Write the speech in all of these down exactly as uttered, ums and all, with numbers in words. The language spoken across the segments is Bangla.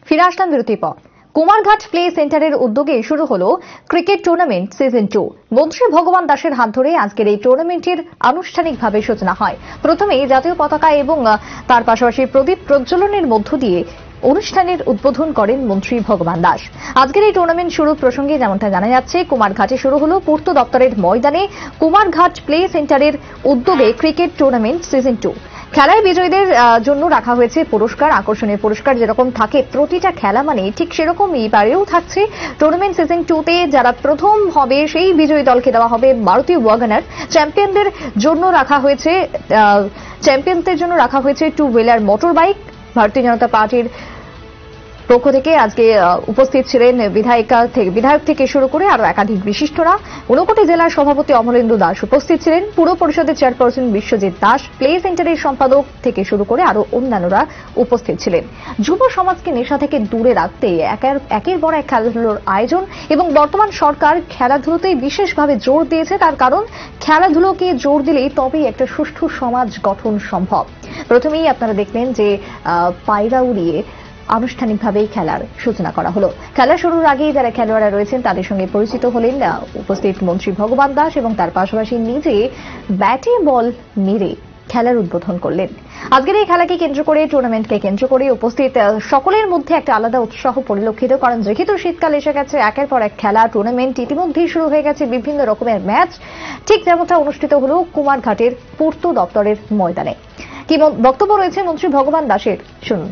ফিরে আসলাম বিরতির পর। কুমারঘাট প্লে সেন্টারের উদ্যোগে শুরু হলো ক্রিকেট টুর্নামেন্ট সিজন টু। মন্ত্রী ভগবান দাসের হাত ধরে আজকের এই টুর্নামেন্টের আনুষ্ঠানিকভাবে সূচনা হয়। প্রথমে জাতীয় পতাকা এবং তার পাশাপাশি প্রদীপ প্রজ্বলনের মধ্য দিয়ে অনুষ্ঠানের উদ্বোধন করেন মন্ত্রী ভগবান দাস। আজকের এই টুর্নামেন্ট শুরু প্রসঙ্গে যেমনটা জানা যাচ্ছে, কুমারঘাটে শুরু হলো পূর্ত দপ্তরের ময়দানে কুমারঘাট প্লে সেন্টারের উদ্যোগে ক্রিকেট টুর্নামেন্ট সিজন টু। খেলায় বিজয়ীদের জন্য রাখা হয়েছে পুরস্কার, আকর্ষণীয় পুরস্কার যেরকম থাকে প্রতিটা খেলা মানে ঠিক সেরকম এবারেও থাকছে। টুর্নামেন্ট সিজন টু তে যারা প্রথম হবে সেই বিজয়ী দলকে দেওয়া হবে ভারতীয় ওয়াগনার। চ্যাম্পিয়নদের জন্য রাখা হয়েছে চ্যাম্পিয়নদের জন্য রাখা হয়েছে টু হুইলার মোটর বাইক। ভারতীয় জনতা পার্টির পক্ষ থেকে আজকে উপস্থিত ছিলেন বিধায়িকা থেকে বিধায়ক থেকে শুরু করে আরো একাধিক বিশিষ্টরা। ঊনকোটি জেলার সভাপতি অমলেন্দু দাস উপস্থিত ছিলেন, পুর পরিষদের চেয়ারপারসন বিশ্বজিৎ দাস, প্লে সেন্টারের সম্পাদক থেকে শুরু করে আরো অন্যান্যরা উপস্থিত ছিলেন। যুব সমাজকে নেশা থেকে দূরে রাখতে একের পর এক খেলাধুলোর আয়োজন এবং বর্তমান সরকার খেলাধুলোতেই বিশেষভাবে জোর দিয়েছে। তার কারণ খেলাধুলোকে জোর দিলেই তবেই একটা সুষ্ঠু সমাজ গঠন সম্ভব। প্রথমেই আপনারা দেখলেন যে পায়রা উড়িয়ে আনুষ্ঠানিকভাবে খেলার সূচনা করা হলো। খেলা শুরুর আগেই যারা খেলোয়াড়রা রয়েছেন তাদের সঙ্গে পরিচিত হলেন উপস্থিত মন্ত্রী ভগবান দাস এবং তার পাশাপাশি নিজে ব্যাটে বল মেরে খেলার উদ্বোধন করলেন। আজকের এই খেলাকে কেন্দ্র করে, টুর্নামেন্টকে কেন্দ্র করে উপস্থিত সকলের মধ্যে একটা আলাদা উৎসাহ পরিলক্ষিত, কারণ যেহেতু শীতকাল এসে গেছে, একের পর এক খেলা টুর্নামেন্ট ইতিমধ্যেই শুরু হয়ে গেছে, বিভিন্ন রকমের ম্যাচ ঠিক যেমনটা অনুষ্ঠিত হলো কুমারঘাটের পূর্ত দপ্তরের ময়দানে। কি বক্তব্য রয়েছে মন্ত্রী ভগবান দাসের, শুনুন।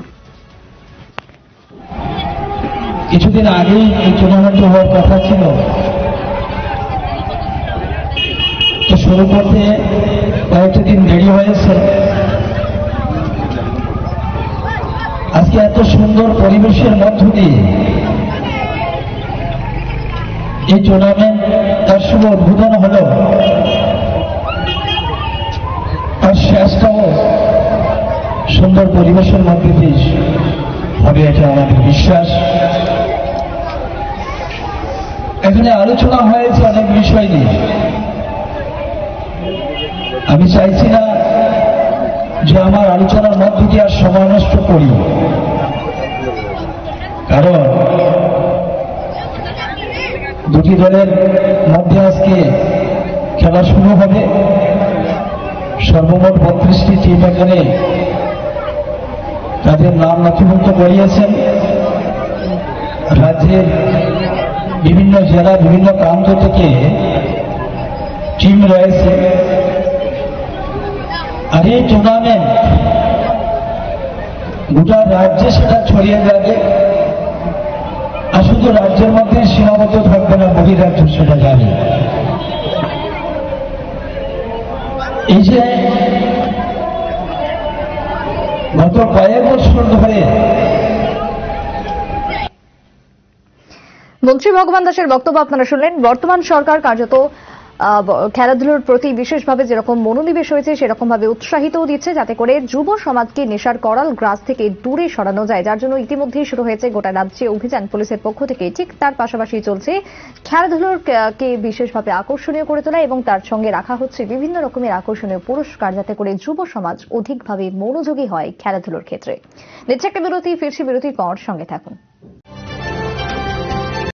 কিছুদিন আগেই এই টুর্নামেন্ট হওয়ার কথা ছিল, তো শুরু করতে কয়েকটা দিন দেরি হয়েছে। আজকে এত সুন্দর পরিবেশের মধ্য দিয়ে এই টুর্নামেন্ট তার শুভ উদ্বোধন হল, তার শেষটাও সুন্দর পরিবেশের মধ্যে দিয়ে হবে, এটা আমাদের বিশ্বাস। এখানে আলোচনা হয়েছে অনেক বিষয় নিয়ে। আমি চাইছি না যে আমার আলোচনার মধ্যে দিয়ে আর সময় নষ্ট করি, কারণ দুটি দলের মধ্যে আজকে খেলা শুরু হবে। সর্বমোট বত্রিশটি টিম এখানে তাদের নাম নথিভুক্ত করিয়েছেন। রাজ্যের বিভিন্ন জেলা, বিভিন্ন প্রান্ত থেকে টিম রয়েছে। আর এই টুর্নামেন্ট গোটা রাজ্যে সেটা ছড়িয়ে যাবে, আর শুধু রাজ্যের মধ্যে সীমাবদ্ধ থাকবে না, বহিরাজ্য সেটা যাবে। এই যে গত কয়েক বছর ধরে মন্ত্রী ভগবান দাসের বক্তব্য আপনারা শুনলেন। বর্তমান সরকার কার্যত খেলাধুলোর প্রতি বিশেষভাবে যেরকম মনোনিবেশ হয়েছে, সেরকম ভাবে উৎসাহিত দিচ্ছে যাতে করে যুব সমাজকে নেশার করাল গ্রাস থেকে দূরে সরানো যায়, যার জন্য ইতিমধ্যেই শুরু হয়েছে গোটা রাজ্যে অভিযান পুলিশের পক্ষ থেকে। ঠিক তার পাশাপাশি চলছে খেলাধুলোর কে বিশেষভাবে আকর্ষণীয় করে তোলা এবং তার সঙ্গে রাখা হচ্ছে বিভিন্ন রকমের আকর্ষণীয় পুরস্কার, যাতে করে যুব সমাজ অধিকভাবে মনোযোগী হয় খেলাধুলোর ক্ষেত্রে। নিচ্ছে একটা বিরতি, ফিরছি বিরতির পর, সঙ্গে থাকুন।